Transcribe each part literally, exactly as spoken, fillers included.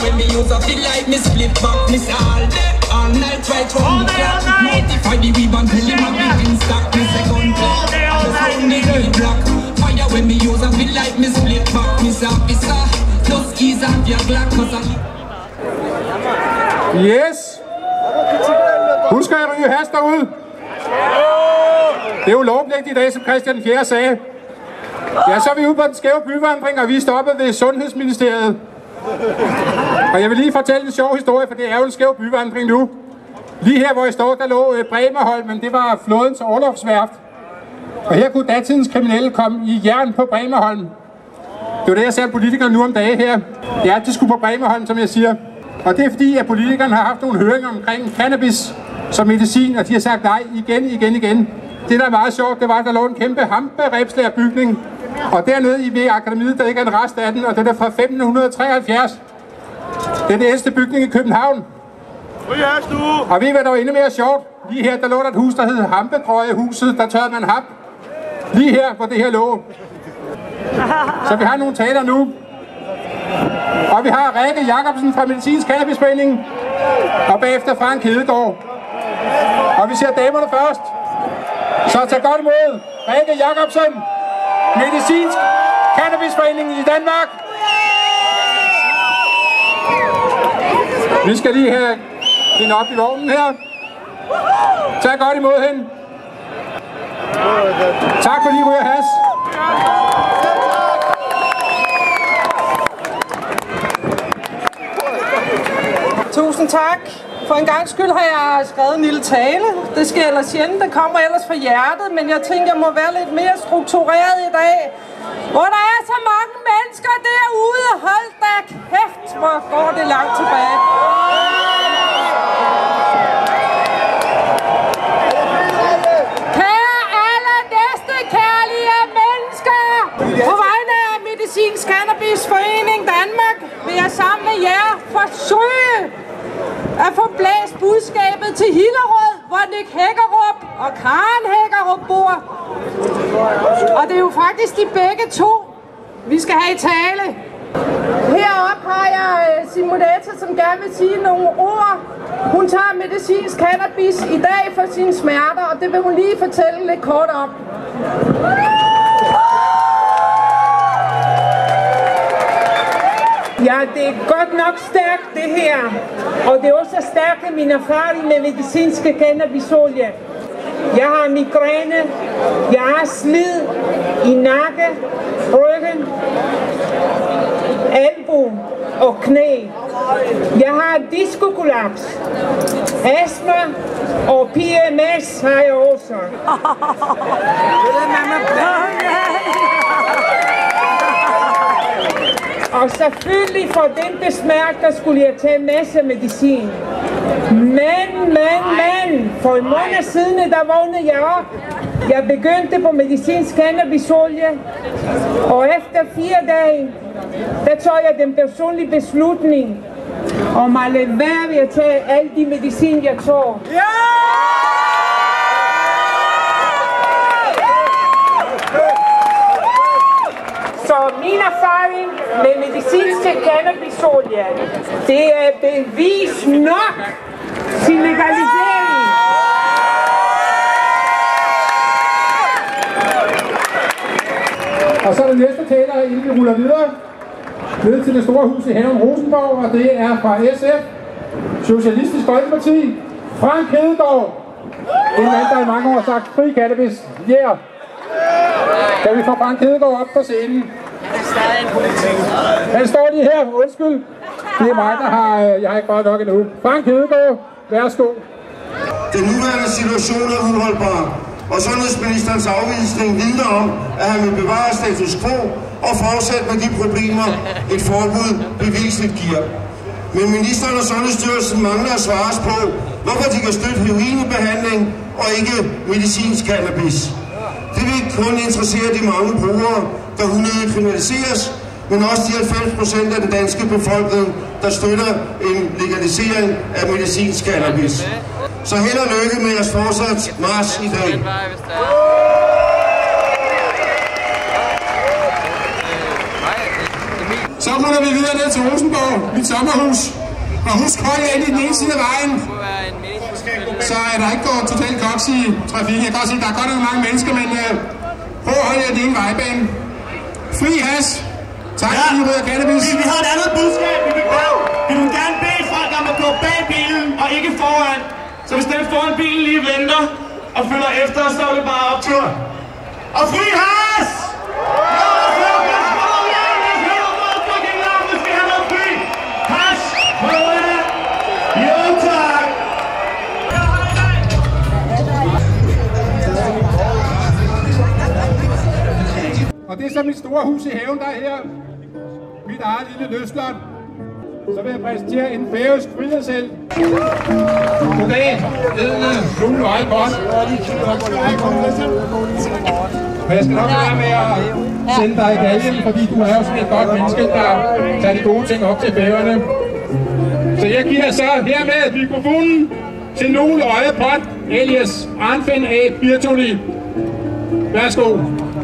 when me use a feel like me split back, miss all day, all night right from the clock. Notify the weave and tell him I'm in stock, me second clock. Just round the red block. Fire when me use a feel like me split back, miss officer. Just ease up your glock, cause I... Yes! Husk at ryge has derude. Det er jo lovpligt i dag, som Christian den fjerde sagde. Ja, så er vi ude på den skæve byvandring, og vi er stoppet ved Sundhedsministeriet. Og jeg vil lige fortælle en sjov historie, for det er jo en skæv byvandring nu. Lige her, hvor jeg står, der lå Bremerholm, men det var flådens orlogsværft. Og her kunne datidens kriminelle komme i jern på Bremerholm. Det var det, jeg ser politikerne nu om dagen her. Det er altid sgu på Bremerholm, som jeg siger. Og det er fordi, at politikerne har haft nogle høringer omkring cannabis som medicin, og de har sagt nej igen, igen, igen. Det, der er meget sjovt, det var, at der lå en kæmpe hamperebslærbygning. Og dernede i ved akademiet, der ikke er en rest af den, og den er fra femten treoghalvfjerds. Det er den ældste bygning i København. Og ved I, hvad der var endnu mere sjovt? Lige her, der lå der et hus, der hed Hampetrøjehuset. Der tørrede man hap. Lige her, hvor det her lå. Så vi har nogle taler nu. Og vi har Rikke Jacobsen fra Medicinsk Cannabisforening. Og bagefter Frank Hedegaard. Og vi ser damerne først. Så tag godt imod Rikke Jacobsen, Medicinsk Cannabisforening i Danmark. Vi skal lige have hende op i vognen her. Tag godt imod hende. Tak fordi I ryger has. Tusind tak. For en gang skyld har jeg skrevet en lille tale. Det sker ellers sjældent, det kommer ellers fra hjertet, men jeg tænker, jeg må være lidt mere struktureret i dag. Hvor der er så mange mennesker derude. Hold da kæft, hvor går det langt tilbage. Kære alle næste kærlige mennesker, på vegne af Medicinsk Cannabisforening Danmark vil jeg sammen med jer forsøge at få blæst budskabet til Hillerød, hvor Nick Hækkerup og Karen Hækkerup bor. Og det er jo faktisk de begge to, vi skal have i tale. Heroppe har jeg Simonetta, som gerne vil sige nogle ord. Hun tager medicinsk cannabis i dag for sine smerter, og det vil hun lige fortælle lidt kort om. Ja, det er godt nok stærkt det her, og det er også stærkt min erfaring med medicinske cannabisolie. Jeg har migræne, jeg har slid i nakke, ryggen, albu og knæ. Jeg har diskokollaps, astma og P M S har jeg også. Og selvfølgelig for den besmærk, der skulle jeg tage en masse medicin. Men, men, men, for en måned siden, der vågnede jeg op. Jeg begyndte på medicinsk cannabisolie, og efter fire dage, der tog jeg den personlige beslutning om at lade være ved at tage alle de medicin, jeg tog. Så min erfaring med medicinske cannabisolie, det er bevis nok til legalisering. Og så er det næste taler, inden vi ruller videre, ned til det store hus i Haven Rosenborg, og det er fra S F, Socialistisk Folkeparti, Frank Hedegaard. En mand, der i mange år har sagt fri cannabis. Yeah! Kan vi få Frank Hedegaard op på scenen? Han står lige her, undskyld. Det er mig, der har, jeg har ikke godt nok endnu. Frank Hedegaard, værsgo. Den nuværende situation er uholdbar, og sundhedsministerens afvisning vidner om, at han vil bevare status quo og fortsætte med de problemer, et forbud bevisligt giver. Men ministeren og Sundhedsstyrelsen mangler at svares på, hvorfor de kan støtte heroinbehandling og ikke medicinsk cannabis. Det vil ikke kun interessere de mange brugere, der unødigt kriminaliseres, men også de halvfems procent af den danske befolkning, der støtter en legalisering af medicinsk cannabis. Så held og lykke med jeres fortsat march i dag. Så så ruller vi videre ned til Rosenborg, mit sommerhus. Og husk højt ind i den ene side af vejen, så er der ikke gået totalt koks i trafikken. Jeg kan godt se, at der er godt nok mange mennesker, men uh, prøv at holde jer din vejbane. Fri has. Tak fordi I rører cannabis. Vi har et andet budskab. Vi vil, vi vil gerne bede folk om at gå bag bilen og ikke foran. Så hvis den foran bilen lige venter og følger efter, så er det bare optur. Og fri has! Og det er så mit store hus i haven, der er her. Mit eget lille løslot. Så vil jeg præsentere en færøsk frihedshelt. Goddag, edle, fugle og bånd. Og jeg skal nok være med at sende dig i galgen, fordi du er jo sådan et godt menneske, der tager de gode ting op til Færøerne. Så jeg giver så hermed mikrofonen til Nol Øje Pot, alias Arnfinn A. Birtoli. Værsgo.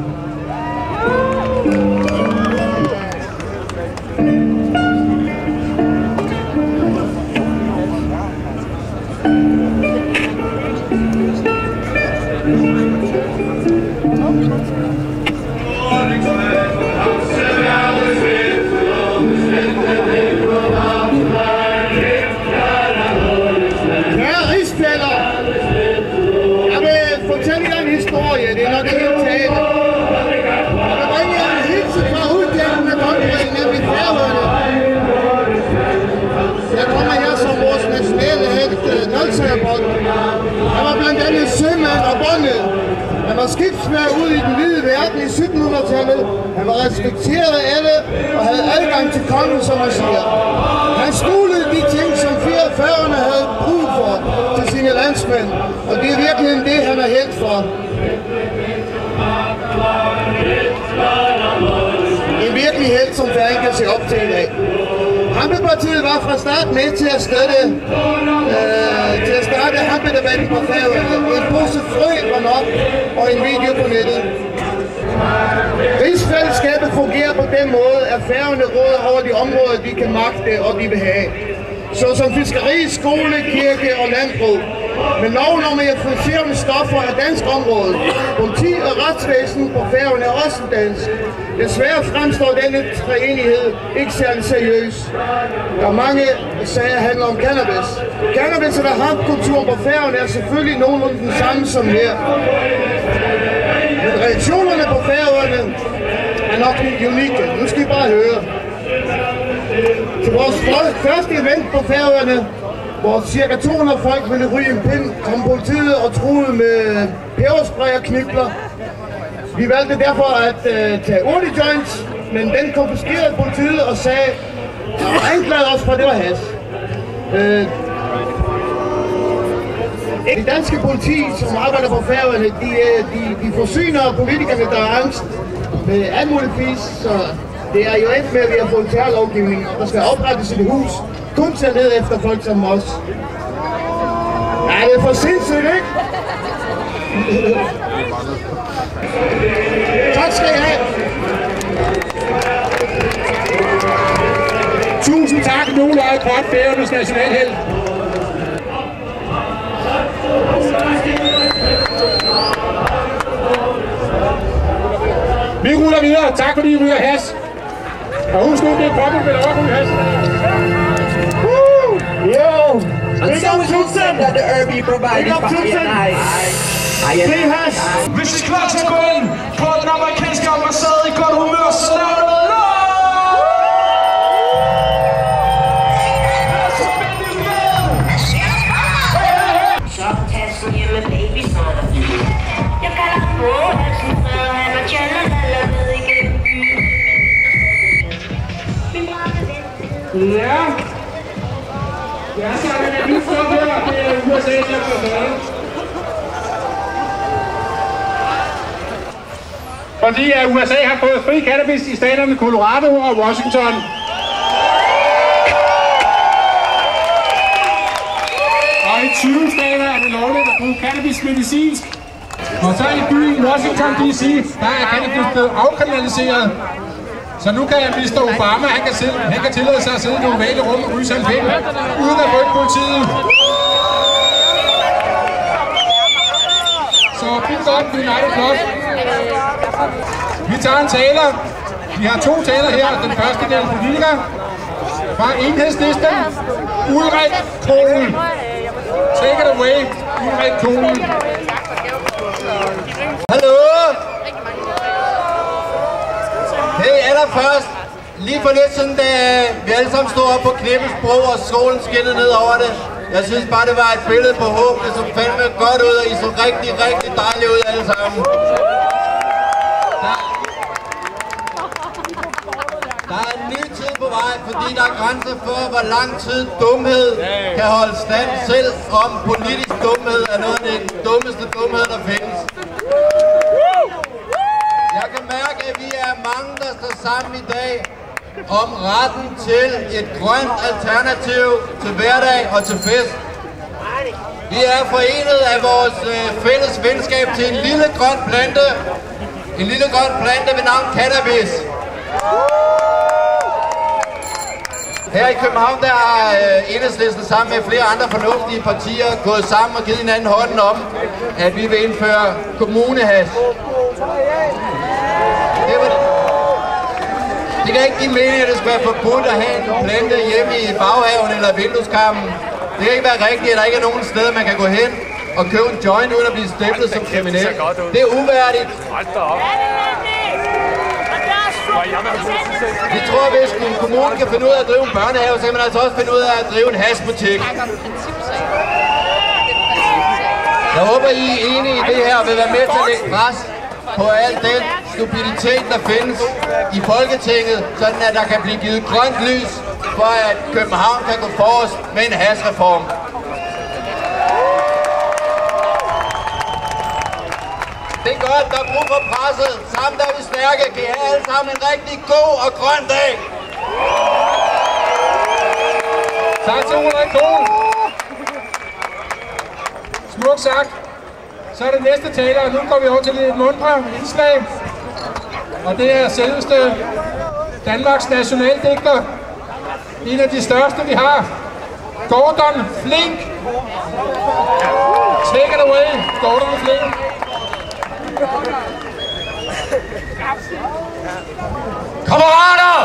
Det er nok ikke helt tale. Jeg vil bringe jer en hilse fra uddelen af kongeriget, nemlig Færøerne. Jeg kommer her som vores nationale helt Nolsagerbrød. Han var blandt andet sømand og bonde. Han var skibsmand ude i den hvide verden i syttenhundredetallet. Han var respekteret af alle og havde adgang til kongen, som man siger. Han skolede de ting, som Færøerne havde brug for til sine landsmænd. Og det er virkelig det, han er helt for. En virkelig helt, som Færøerne kan se op til i dag. Hampepartiet var fra start med til at støtte, øh, til at starte hampedebatten på Færøerne. En pose frø var nok, og en video på nettet. Rigsfællesskabet fungerer på den måde, at Færøerne råder over de områder, de kan magte og de vil have. Såsom fiskeri, skole, kirke og landbrug. Men loven om euforiserende stoffer er dansk område. Politi og retsvæsen på Færøerne er også dansk. Desværre fremstår denne træenighed ikke særlig seriøs. Der er mange sager handler om cannabis. Cannabis eller hampkulturen på Færøerne er selvfølgelig nogenlunde den samme som her. Men reaktionerne på Færøerne er nok unikke. Nu skal I bare høre. Til vores første event på Færøerne, hvor cirka to hundrede folk ville ryge en pind, kom politiet og truede med peberspray og knibler. Vi valgte derfor at uh, tage otte joints, men den konfiskerede politiet og sagde, og anklagede os for, at det var has. Uh, det danske politi, som arbejder på Færøerne, de, de, de forsyner politikerne, der er angst med alt muligt fis, så det er jo ikke med, at vi har fået terrorlovgivning, og der skal oprettes et hus, kun til ned efter folk som os. Ja, det er for sindssygt, ikke? Tak skal I have. Tusind tak, Nol Øje Pot, Færøernes nationalhelt. Vi ruller videre. Tak fordi I ryger has. Og husk nu, det er poppen med lov at ryge has. Jo! And so it was said that the herb be provided for the night. Hvis I er klar til at gå ind på den amerikanske ambassade i godt humør, så lav noget lov! Så tasken hjemme baby sådan. Jeg kalder på halsen, så han og tjener laller ned igennem byen. Min brænde den. Ja. Ja, så er det nyt for her. Det er U S A, der får noget. Fordi at U S A har fået fri cannabis i staterne Colorado og Washington. Og i tyve stater er det lovligt at bruge cannabis medicinsk. Og så i byen Washington D C, der er cannabis blevet afkriminaliseret. Så nu kan mister Obama, han kan, sidde, han kan tillade sig at sidde i det ovale rum og ryge sig en pind, uden at rykke politiet. Så fint godt, vi er flot. Vi tager en taler. Vi har to taler her. Den første del er politiker. Fra Enhedslisten, Ulrik Kohl. Take it away, Ulrik Kohl. Hallo! Hey, allerførst, lige for lidt siden, da vi alle sammen stod op på Knippels Bro, og solen skinnede ned over det. Jeg synes bare, det var et billede på håb, det så fandme godt ud, og I så rigtig, rigtig dejligt ud alle sammen. Der, der er en ny tid på vej, fordi der er grænser for, hvor lang tid dumhed kan holde stand, selv om politisk dumhed er noget af det dummeste dumhed, der findes. Jeg kan mærke, at vi er mange, der står sammen i dag om retten til et grønt alternativ til hverdag og til fest. Vi er forenet af vores øh, fælles venskab til en lille grøn plante. En lille grøn plante ved navn cannabis. Her i København, der har øh, Enhedslisten sammen med flere andre fornuftige partier gået sammen og givet hinanden hånden om, at vi vil indføre kommunehash. Det, var, det kan ikke give mening, at det skal være forbudt at have en plante hjemme i baghaven eller vindueskarmen. Det kan ikke være rigtigt, at der ikke er nogen steder, man kan gå hen og købe en joint uden at blive stemplet som kriminel. Det er uværdigt. Vi tror, at hvis en kommune kan finde ud af at drive en børnehave, så kan man altså også finde ud af at drive en hashbutik. Jeg håber, I er enige i det her og vil være med til at lægge pres på al den stupiditet, der findes i Folketinget, sådan at der kan blive givet grønt lys for, at København kan gå forrest med en hashreform. Det er godt, der er brug for presset. Sammen der er vi stærke. Kan I have alle sammen en rigtig god og grøn dag. Tak til Ulrik Kohl. Smukt sagt. Så er det næste taler, og nu går vi over til lidt mundre indslag. Og det er selveste Danmarks nationaldigter. En af de største, vi har. Gordon Flink. Take it away, Gordon Flink. Kammerater!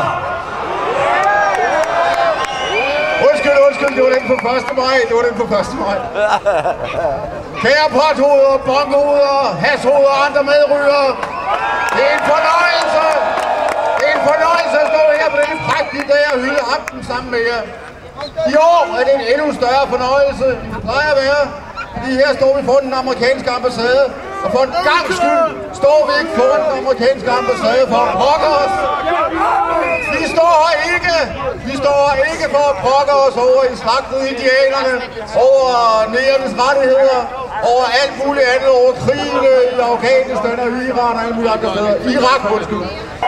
Undskyld, undskyld, det var den på første maj, det var den på første maj. Kære pothoveder, bongohoveder, hashoveder og andre medrygere. Det er en fornøjelse. Det er en fornøjelse at stå her på denne prægtige dag og hylde aften sammen med jer. I år er det en endnu større fornøjelse, end det plejer at være. Fordi her står vi foran den amerikanske ambassade. Og for en gang skyld står vi ikke foran den amerikanske ambassade for at brokke os. Vi står her ikke, vi står her ikke for at brokke os over i slagtet indianerne, over negernes rettigheder, over alt muligt andet, over krigene i Afghanistan og Iran og alle mulige andre steder. Irak, undskyld.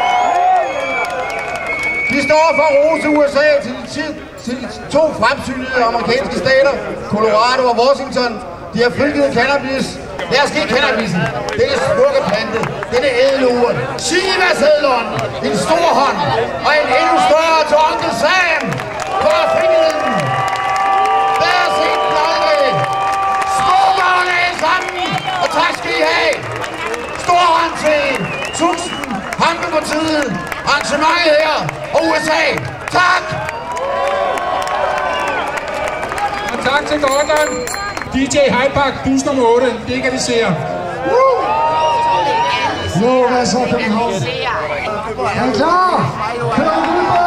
Vi står for at rose U S A til de, til de to fremsynede amerikanske stater, Colorado og Washington. De har frigivet cannabis. Lad os give cannabisen. Det er smukke plante. Det er ædelure. Shiva-sædleren. En stor hånd. Og en endnu større til onkel Sam. For at frigive den. Lad os se den aldrig. Smukkerne er sammen. Og tak skal I have. Stor hånd til tusind. Hampe på tiden. Arrangementet her. Og U S A. Tak. Og tak til Gordon. D J Hydepark, bus nummer otte, legaliserer. Jo, hvad så, København? Er I klar? Kører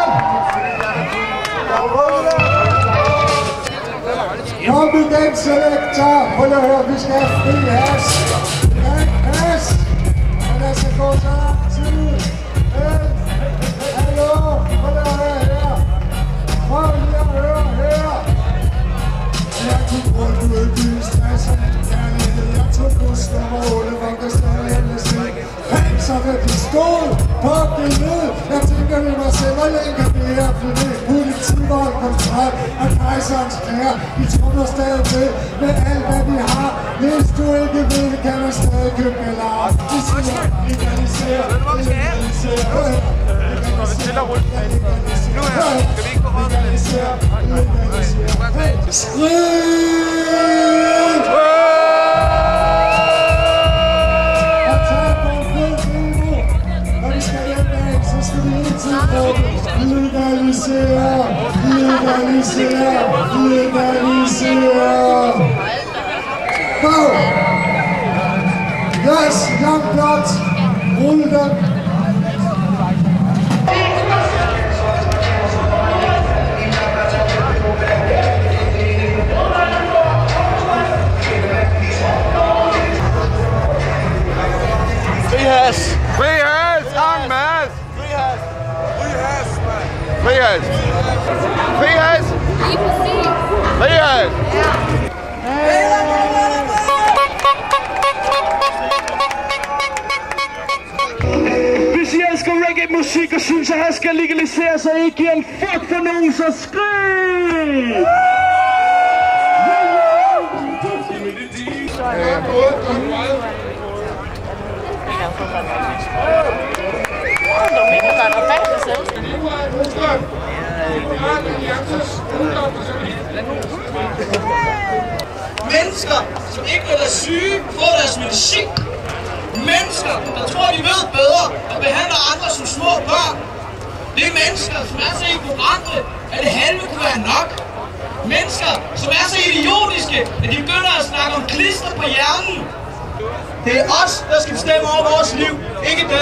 vi Kom igen, selektor. Prøv at høre, vi skal have fri hash. Fri hash. Og der skal gå så lang tid. Hallo, prøv at høre her. Prøv lige at høre her. Jeg tog rundt ud i byen, stresserne, kærlighed. Jeg tog bus nummer otte, hvor der stadig endelig se. Panser med pistol, pop det ned. Jeg tænker ved mig selv, hvor længe kan det her flytte? Politivold, kontrol og kejserens kære. Vi trummer stadig med, med alt hvad vi har. Hvis du ikke ved det, kan man stadig købe med larm. Vi siger, legalisere, legalisere. når vi stiller rundt. Nu her, skal vi ikke gå rundt med det? Legalisere, legalisere, legalisere. Go! Yes, young blood, rul den. Frihas! Frihas! En masse! Frihas! Frihas, mand! Frihas! Frihas! Frihas! Hvis I elsker reggae-musik og synes, at han skal legalisere sig, ikke giver en fuck for nogen, så skrig! Mennesker, som ikke vil være syge, får deres medicin. Mennesker, der tror, de ved bedre og behandler andre som små børn. Det er mennesker, som er så ignorante, at det halve kunne være nok. Mennesker, som er så idiotiske, at de begynder at snakke om klister på hjernen. Det er os, der skal bestemme over vores liv, ikke dem.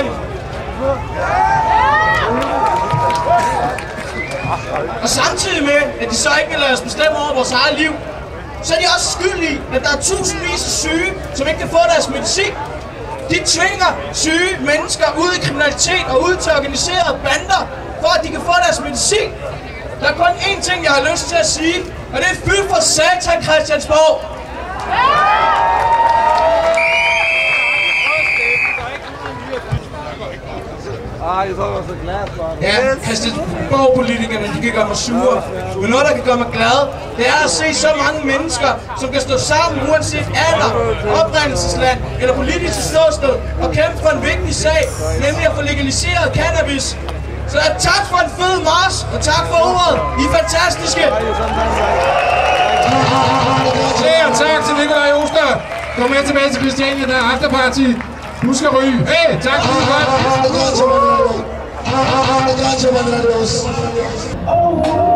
Og samtidig med, at de så ikke vil lade os bestemme over vores eget liv, så er de også skyldige i, at der er tusindvis af syge, som ikke kan få deres medicin. De tvinger syge mennesker ud i kriminalitet og ud til organiserede bander, for at de kan få deres medicin. Der er kun én ting, jeg har lyst til at sige, og det er fy for satan, Christiansborg! Ah, jeg tror, jeg var så glad for det. Ja, Christiansborg-politikerne, de kan gøre mig sure. Men noget, der kan gøre mig glad, det er at se så mange mennesker, som kan stå sammen uanset alder, oprindelsesland eller politisk ståsted og kæmpe for en vigtig sag, nemlig at få legaliseret cannabis. Så tak for en fed march, og tak for ordet. I er fantastiske. Og tak til Nikolaj Oster. Kom med tilbage til Christiania, der er afterparty. Husk at ryge. Hey, tak for det godt.